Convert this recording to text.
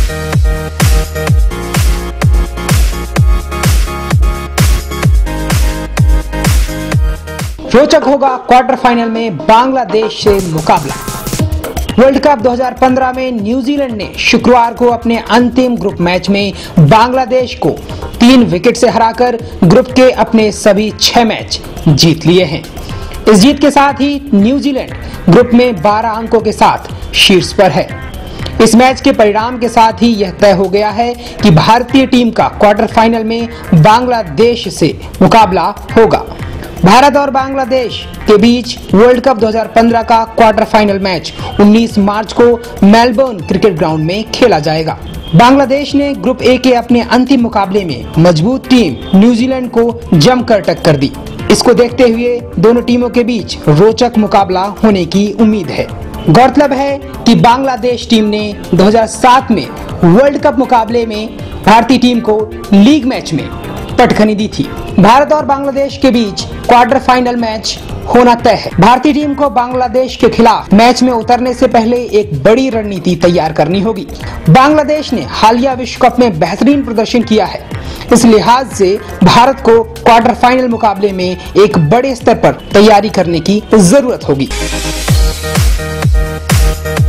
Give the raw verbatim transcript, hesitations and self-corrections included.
रोचक होगा quarter final में बांग्लादेश से मुकाबला। वर्ल्ड कप दो हज़ार पंद्रह में न्यूजीलैंड ने शुक्रवार को अपने अंतिम ग्रुप मैच में बांग्लादेश को तीन विकेट से हराकर ग्रुप के अपने सभी छह मैच जीत लिए हैं। इस जीत के साथ ही न्यूजीलैंड ग्रुप में बारह अंकों के साथ शीर्ष पर है। इस मैच के परिणाम के साथ ही यह तय हो गया है कि भारतीय टीम का क्वार्टर फाइनल में बांग्लादेश से मुकाबला होगा। भारत और बांग्लादेश के बीच वर्ल्ड कप दो हज़ार पंद्रह का क्वार्टर फाइनल मैच उन्नीस मार्च को मेलबर्न क्रिकेट ग्राउंड में खेला जाएगा। बांग्लादेश ने ग्रुप ए के अपने अंतिम मुकाबले में मजबूत टीम न्यूजीलैंड को जमकर टक्कर दी। इसको देखते हुए दोनों टीमों के बीच रोचक मुकाबला होने की उम्मीद है। गौरतलब है कि बांग्लादेश टीम ने दो हज़ार सात में वर्ल्ड कप मुकाबले में भारतीय टीम को लीग मैच में पटखनी दी थी। भारत और बांग्लादेश के बीच क्वार्टर फाइनल मैच होना तय है। भारतीय टीम को बांग्लादेश के खिलाफ मैच में उतरने से पहले एक बड़ी रणनीति तैयार करनी होगी। बांग्लादेश ने हालिया विश्व कप में बेहतरीन प्रदर्शन किया है। इस लिहाज से भारत को क्वार्टर फाइनल मुकाबले में एक बड़े स्तर पर तैयारी करने की जरूरत होगी।